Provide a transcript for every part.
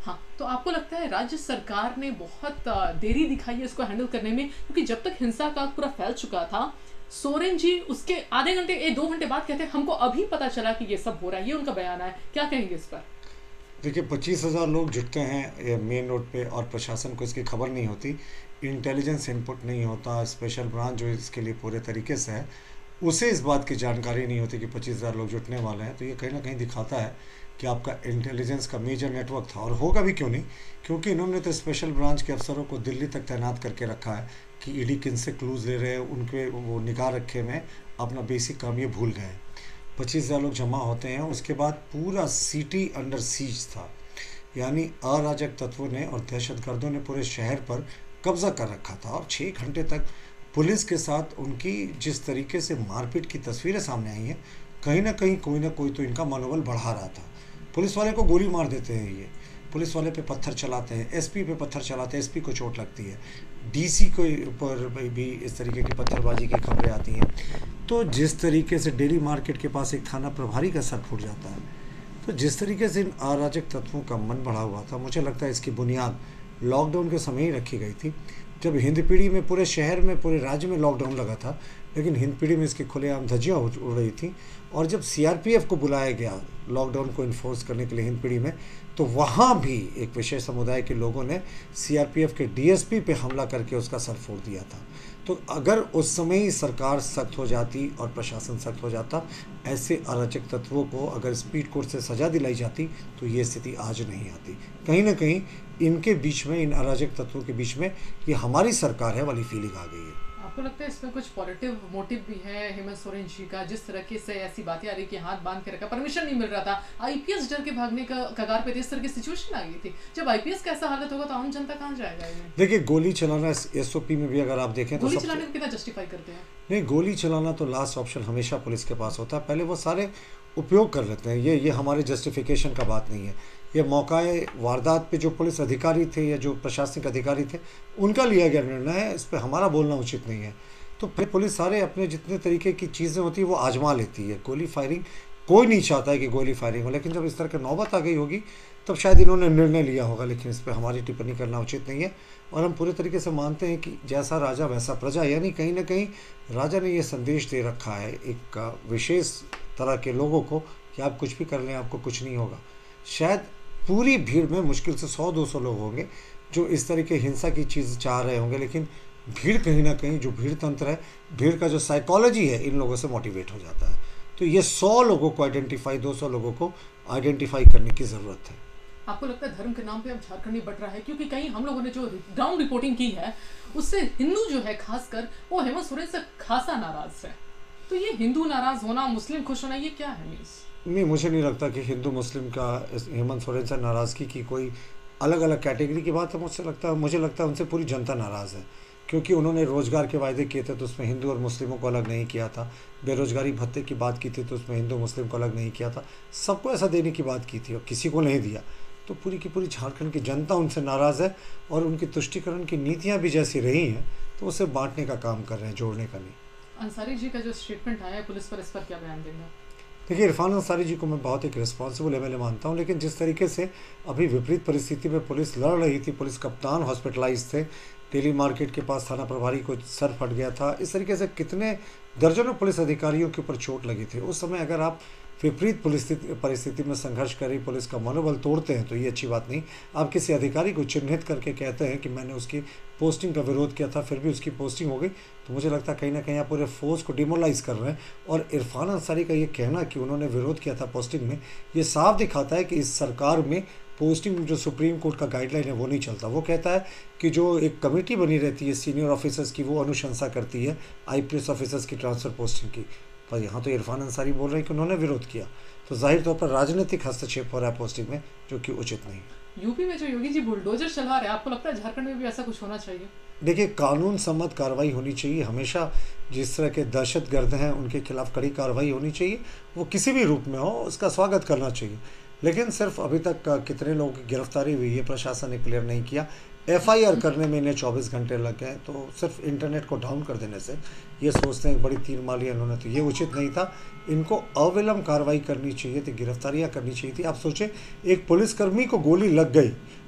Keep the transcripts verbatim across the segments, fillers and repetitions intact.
हाँ, तो आपको लगता है राज्य सरकार ने बहुत अ, देरी दिखाई है इसको हैंडल करने में, क्योंकि जब तक हिंसा का पूरा फैल चुका था, सोरेन जी उसके आधे घंटे ए दो घंटे बाद कहते हैं हमको अभी पता चला कि ये सब हो रहा है, ये उनका बयान है, क्या कहेंगे इस पर? देखिए, पच्चीस हज़ार लोग जुटते हैं मेन रोड पे और प्रशासन को इसकी खबर नहीं होती, इंटेलिजेंस इनपुट नहीं होता, स्पेशल ब्रांच जो इसके लिए पूरे तरीके से है उसे इस बात की जानकारी नहीं होती कि पच्चीस हज़ार लोग जुटने वाले हैं। तो ये कहीं ना कहीं दिखाता है कि आपका इंटेलिजेंस का मेजर नेटवर्क था, और होगा भी क्यों नहीं, क्योंकि इन्होंने तो स्पेशल ब्रांच के अफसरों को दिल्ली तक तैनात करके रखा है कि ईडी किन से क्लूज़ ले रहे हैं, उनके वो निगाह रखे में अपना बेसिक काम ये भूल गए। पच्चीस हज़ार लोग जमा होते हैं, उसके बाद पूरा सिटी अंडर सीज था, यानी अराजक तत्वों ने और दहशतगर्दों ने पूरे शहर पर कब्जा कर रखा था। और छः घंटे तक पुलिस के साथ उनकी जिस तरीके से मारपीट की तस्वीरें सामने आई हैं, कहीं ना कहीं कोई ना कोई तो इनका मनोबल बढ़ा रहा था। पुलिस वाले को गोली मार देते हैं, ये पुलिस वाले पे पत्थर चलाते हैं, एसपी पे पत्थर चलाते हैं, एसपी को चोट लगती है, डीसी को पर भी इस तरीके की पत्थरबाजी की खबरें आती हैं। तो जिस तरीके से डेली मार्केट के पास एक थाना प्रभारी का सर फूट जाता है, तो जिस तरीके से इन अराजक तत्वों का मन बढ़ा हुआ था, मुझे लगता है इसकी बुनियाद लॉकडाउन के समय ही रखी गई थी, जब हिंद पीढ़ी में पूरे शहर में पूरे राज्य में लॉकडाउन लगा था, लेकिन हिंद पीढ़ी में इसकी खुलेआम धज्जियाँ उड़ रही थी। और जब सीआरपीएफ को बुलाया गया लॉकडाउन को इन्फोर्स करने के लिए हिंद पीढ़ी में, तो वहाँ भी एक विशेष समुदाय के लोगों ने सीआरपीएफ के डीएसपी पे हमला करके उसका सर फोड़ दिया था। तो अगर उस समय ही सरकार सख्त हो जाती और प्रशासन सख्त हो जाता, ऐसे अराजक तत्वों को अगर स्पीड कोर्ट से सजा दिलाई जाती, तो ये स्थिति आज नहीं आती। कहीं ना कहीं इनके बीच में, इन अराजक तत्वों के बीच में ये हमारी सरकार है वाली फीलिंग आ गई है। आपको लगता है इसमें कुछ पॉजिटिव मोटिव भी है हेमंत सोरेन जी का, जिस तरह से ऐसी बातें आ रही कि हाथ बांध के रखा, परमिशन नहीं मिल रहा था, आईपीएस डर के भागने का कगार पे, इस तरह की सिचुएशन आ गई थी। जब आईपीएस का ऐसा हालत होगा तो आम जनता कहाँ जाएगा? देखिए, गोली चलाना एसओपी में भी अगर आप देखें तो गोली चलाने को कितना जस्टिफाई करते हैं? नहीं, गोली चलाना तो लास्ट ऑप्शन हमेशा पुलिस के पास होता है, पहले वो सारे उपयोग कर लेते हैं। ये ये हमारे जस्टिफिकेशन का बात नहीं है, ये मौकाए वारदात पे जो पुलिस अधिकारी थे या जो प्रशासनिक अधिकारी थे उनका लिया गया निर्णय है, इस पर हमारा बोलना उचित नहीं है। तो फिर पुलिस सारे अपने जितने तरीके की चीज़ें होती है वो आजमा लेती है। गोली फायरिंग कोई नहीं चाहता है कि गोली फायरिंग हो, लेकिन जब इस तरह की नौबत आ गई होगी तब शायद इन्होंने निर्णय लिया होगा, लेकिन इस पर हमारी टिप्पणी करना उचित नहीं है। और हम पूरे तरीके से मानते हैं कि जैसा राजा वैसा प्रजा, यानी कहीं ना कहीं राजा ने ये संदेश दे रखा है एक विशेष तरह के लोगों को कि आप कुछ भी कर लें, आपको कुछ नहीं होगा। शायद पूरी भीड़ में मुश्किल से सौ दो सौ लोग होंगे जो इस तरह के हिंसा की चीज़ चाह रहे होंगे, लेकिन भीड़ कहीं ना कहीं, जो भीड़ तंत्र है, भीड़ का जो साइकोलॉजी है, इन लोगों से मोटिवेट हो जाता है। तो ये सौ लोगों को आइडेंटिफाई, दो सौ लोगों को आइडेंटिफाई करने की ज़रूरत है। आपको लगता है धर्म के नाम पे अब झारखंड में बढ़ रहा है? क्योंकि कहीं हम लोगों ने जो ग्राउंड रिपोर्टिंग की है उससे हिंदू जो है खासकर वो हेमंत सोरेन से खासा नाराज है। तो ये हिंदू नाराज होना, मुस्लिम खुश होना, ये क्या है मीन्स? नहीं, मुझे नहीं लगता कि हिंदू मुस्लिम का हेमंत सोरेन से नाराज़गी की कोई अलग अलग कैटेगरी की बात है। मुझसे लगता है मुझे लगता है उनसे पूरी जनता नाराज़ है, क्योंकि उन्होंने रोज़गार के वायदे किए थे तो उसमें हिंदू और मुस्लिमों को अलग नहीं किया था, बेरोजगारी भत्ते की बात की थी तो उसमें हिंदू मुस्लिम को अलग नहीं किया था, सबको ऐसा देने की बात की थी और किसी को नहीं दिया। तो पूरी की पूरी झारखंड की जनता उनसे नाराज़ है, और उनकी तुष्टिकरण की नीतियाँ भी जैसी रही हैं तो उसे बांटने का काम कर रहे हैं, जोड़ने का नहीं। अंसारी जी का जो स्टेटमेंट आया है पुलिस पर, इस पर क्या बयान देंगे? देखिए, इरफान अंसारी जी को मैं बहुत एक रिस्पॉन्सिबल एमएलए मानता हूँ, लेकिन जिस तरीके से अभी विपरीत परिस्थिति में पुलिस लड़ रही थी, पुलिस कप्तान हॉस्पिटलाइज थे, डेली मार्केट के पास थाना प्रभारी को सर फट गया था, इस तरीके से कितने दर्जनों पुलिस अधिकारियों के ऊपर चोट लगी थी। उस समय अगर आप विपरीत परिस्थिति में संघर्ष करी पुलिस का मनोबल तोड़ते हैं तो ये अच्छी बात नहीं। आप किसी अधिकारी को चिन्हित करके कहते हैं कि मैंने उसकी पोस्टिंग का विरोध किया था, फिर भी उसकी पोस्टिंग हो गई, तो मुझे लगता है कहीं ना कहीं आप पूरे फोर्स को डिमोलाइज कर रहे हैं। और इरफान अंसारी का ये कहना कि उन्होंने विरोध किया था पोस्टिंग में, ये साफ दिखाता है कि इस सरकार में पोस्टिंग जो सुप्रीम कोर्ट का गाइडलाइन है वो नहीं चलता। वो कहता है कि जो एक कमेटी बनी रहती है सीनियर ऑफिसर्स की, वो अनुशंसा करती है आईपीएस ऑफिसर्स की ट्रांसफ़र पोस्टिंग की, पर यहाँ तो इरफान अंसारी बोल रहे हैं कि उन्होंने विरोध किया, तो जाहिर तौर पर राजनीतिक हस्तक्षेप हो रहा है पोस्टिंग में, जो कि उचित नहीं है। यूपी में जो योगी जी बुलडोजर चला रहे हैं, आपको लगता है झारखंड में भी ऐसा कुछ होना चाहिए? देखिए, कानून सम्मत कार्रवाई होनी चाहिए हमेशा। जिस तरह के दहशतगर्द हैं उनके खिलाफ कड़ी कार्रवाई होनी चाहिए, वो किसी भी रूप में हो, उसका स्वागत करना चाहिए। लेकिन सिर्फ अभी तक कितने लोगों की गिरफ्तारी हुई है प्रशासन ने क्लियर नहीं किया। एफआईआर करने में इन्हें चौबीस घंटे लग गए, तो सिर्फ इंटरनेट को डाउन कर देने से ये सोचते हैं बड़ी तीर मार लिया इन्होंने, तो ये उचित नहीं था। इनको अविलंब कार्रवाई करनी चाहिए थी, गिरफ्तारियां करनी चाहिए थी। आप सोचें, एक पुलिसकर्मी को गोली लग गई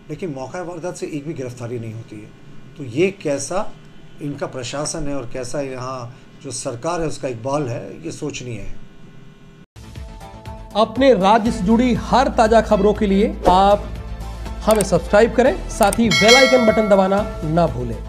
लेकिन मौका वारदात से एक भी गिरफ्तारी नहीं होती है। तो ये कैसा इनका प्रशासन है और कैसा यहाँ जो सरकार है उसका इकबाल है, ये सोचनीय है। अपने राज्य से जुड़ी हर ताजा खबरों के लिए आप हमें सब्सक्राइब करें, साथ ही बेल आइकन बटन दबाना ना भूलें।